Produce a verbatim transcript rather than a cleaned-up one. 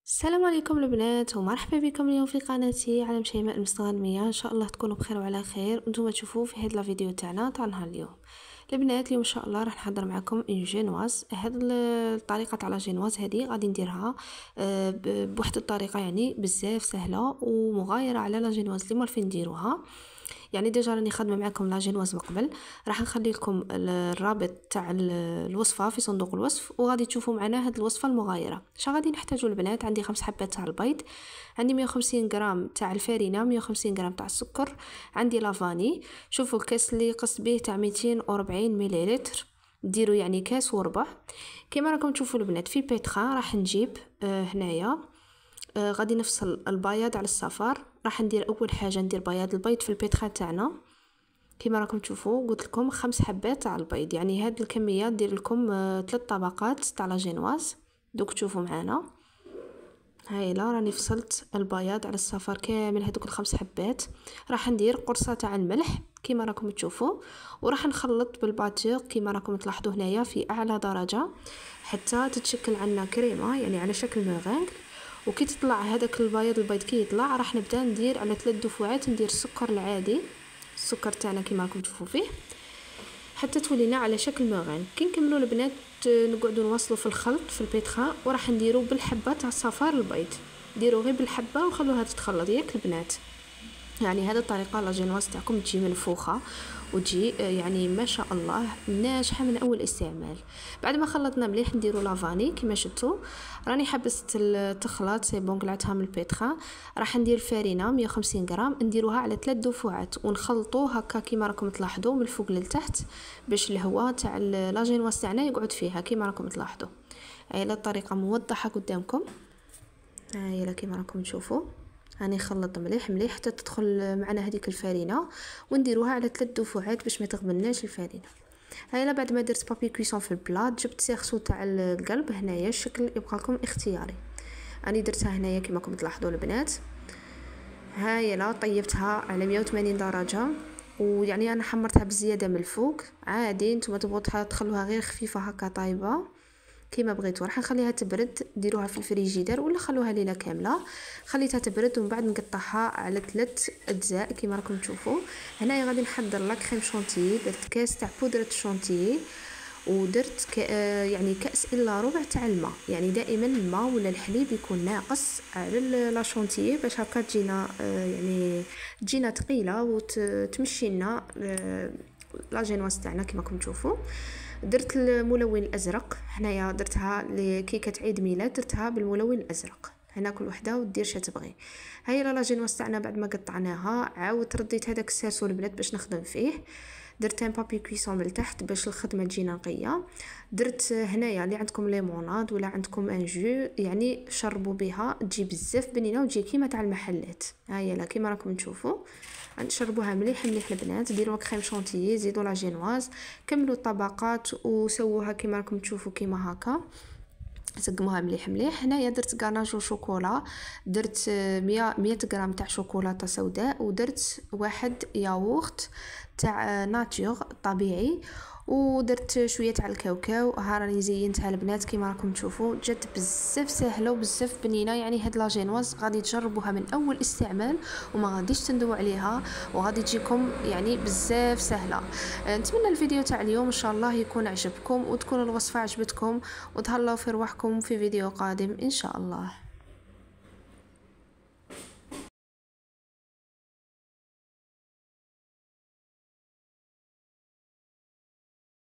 السلام عليكم البنات ومرحبا بكم اليوم في قناتي عالم شيماء المستغنميه. ان شاء الله تكونوا بخير وعلى خير وانتم تشوفوا في هذا الفيديو تاعنا تاع نهار اليوم. البنات اليوم ان شاء الله راح نحضر معكم اون جينواز. هاد الطريقه تاع لا جينواز هذه غادي نديرها بواحد الطريقه يعني بزاف سهله ومغايره على لا جينواز اللي مالفين نديروها. يعني ديجا راني خادمه معكم لا جينواز من قبل، راح نخلي لكم الرابط تاع الوصفه في صندوق الوصف وغادي تشوفوا معنا هاد الوصفه المغايره. اش غادي نحتاجوا البنات؟ عندي خمس حبات تاع البيض، عندي مية وخمسين غرام تاع الفارينه، مية وخمسين غرام تاع السكر، عندي لافاني. شوفوا الكاس اللي قص به تاع مئتين وأربعين مليلتر، ديروا يعني كاس وربع. كما راكم تشوفوا البنات في بيتخا راح نجيب آه هنايا آه غادي نفصل البياض على الصفار. راح ندير اول حاجه ندير بياض البيض في البيتخا تاعنا. كما راكم تشوفوا قلت لكم خمس حبات تاع البيض، يعني هاد الكميه ندير لكم آه ثلاث طبقات تاع لا جينواز. دوك تشوفوا معنا هاي لا راني فصلت البياض على الصفار كامل هذوك الخمس حبات. راح ندير قرصه تاع الملح كما راكم تشوفوا، وراح نخلط بالباتور كما راكم تلاحظوا هنايا في اعلى درجه حتى تتشكل عنا كريمه يعني على شكل ميرينغ. وكي تطلع هذاك البياض البيض كي يطلع راح نبدا ندير على ثلاث دفعات، ندير السكر العادي، السكر تاعنا كما راكم تشوفوا فيه حتى تولينا على شكل ميرينغ. كي نكملوا البنات نقعدوا نواصلوا في الخلط في البيتخا، وراح نديروا بالحبه تاع صفار البيض، ديروا غير بالحبه وخلوها تتخلط ياك البنات. يعني هذه الطريقه لا جينواز تاعكم تجي منفوخه وتجي يعني ما شاء الله ناجحه من اول استعمال. بعد ما خلطنا مليح نديروا لافاني كما شفتوا. راني حبست التخلط سي بون قلعتها من البيتخا. راح ندير الفارينه مية وخمسين غرام نديروها على ثلاث دفعات ونخلطوا هكا كما راكم تلاحظوا من الفوق للتحت باش الهواء تاع لا جينواز تاعنا يقعد فيها كما راكم تلاحظوا. هاي الطريقه موضحه قدامكم، هاي كما راكم تشوفوا. راني نخلط مليح مليح حتى تدخل معنا هذيك الفارينه ونديروها على ثلاث دفعات باش ما تغبناش الفارينه. هايلا بعد ما درت بابي كويسون في البلاط جبت سيرسو تاع القلب. هنايا الشكل يبقى لكم اختياري، راني درتها هنايا كما راكم تلاحظوا البنات. هايلا طيبتها على مية وثمانين درجه، ويعني انا حمرتها بزياده من الفوق. عادي نتوما تبغوا تخلوها غير خفيفه هكا طايبه كيما بغيتو. راح نخليها تبرد، ديروها في الفريجيدير ولا خلوها ليله كامله. خليتها تبرد ومن بعد نقطعها على ثلاث اجزاء كيما راكم تشوفوا. هنايا غادي نحضر لا كريم شونتيي. درت كاس تاع بودره شونتيي ودرت ك... يعني كاس الا ربع تاع الماء. يعني دائما الماء ولا الحليب يكون ناقص على لا شونتيي باش هكا تجينا يعني تجينا ثقيله وتمشي لنا لا جينواز تاعنا كيما راكم تشوفوا. درت الملون الازرق هنايا درتها لكيكه عيد ميلاد، درتها بالملون الازرق. هنا كل وحده ودير شا تبغي. هاي لا جينواز تاعنا بعد ما قطعناها عاود رديت هذاك السيرسو البنات باش نخدم فيه. درت ان بابي كويسون من تحت باش الخدمه تجينا نقيه. درت هنايا اللي عندكم ليموناد ولا عندكم ان جو يعني شربوا بها تجي بزاف بنينه وتجي كيما تاع المحلات. هاي لا كيما راكم تشوفوا نشربوها مليح مليح البنات. ديروا كريم شونتيي، زيدوا لا جينواز، كملوا الطبقات وسووها كيما راكم تشوفوا كيما هكا. سقموها مليح مليح. هنايا درت غاناجو شوكولا، درت مية مية غرام تاع شوكولاته سوداء، ودرت واحد ياغورت تاع ناتور طبيعي، ودرت شويه تاع الكاوكاو. ها راني زينتها البنات كيما راكم تشوفوا. جات بزاف سهله وبزاف بنينه. يعني هاد لا جينواز غادي تجربوها من اول استعمال وما غاديش تندموا عليها وغادي تجيكم يعني بزاف سهله. نتمنى الفيديو تاع اليوم ان شاء الله يكون عجبكم وتكون الوصفه عجبتكم، وتهلاو في رواحكم في فيديو قادم ان شاء الله.